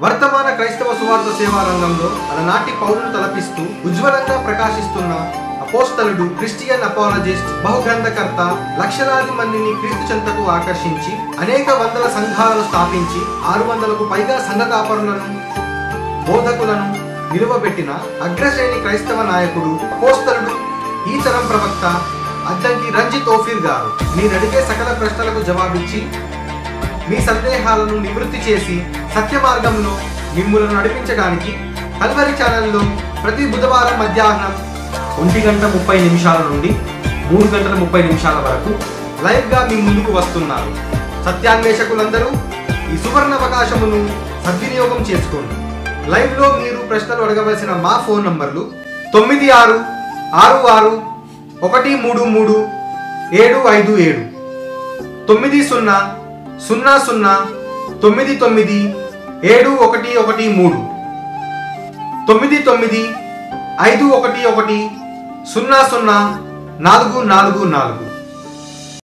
వర్తమాన క్రైస్తవ సువార్త సేవా రంగంలో అలనాటి పౌరులు తలపిస్తూ ఉజ్వలంగా ప్రకాశిస్తున్న అపోస్తలుడు, క్రిస్టియన్ అపాలజిస్ట్, బహుగ్రంథకర్త, లక్షలాది మందిని క్రీస్తు చెంతకు ఆకర్షించి అనేక వందల సంఘాలను స్థాపించి 600కు పైగా సంఘ కాపరులను, బోధకులను నిలువబెట్టిన అగ్రశ్రేణి క్రైస్తవ నాయకుడు, అపోస్తలుడు, ఈ తరం ప్రవక్త అద్దంకి రంజిత్ ఓఫీర్ గారు మీరు అడిగే సకల ప్రశ్నలకు జవాబిచ్చి మీ సందేహాలను నివృత్తి చేసి సత్య మార్గంలో మిమ్ములను నడిపించడానికి కల్వరి ఛానల్లో ప్రతి బుధవారం మధ్యాహ్నం 1:30 నుండి 3:30 వరకు లైవ్గా మీ ముందుకు వస్తున్నారు. సత్యాన్వేషకులందరూ ఈ సువర్ణ అవకాశమును సద్వినియోగం చేసుకోండి. లైవ్లో మీరు ప్రశ్నలు అడగవలసిన మా ఫోన్ నంబర్లు 9666133757 9000997113 9951100444.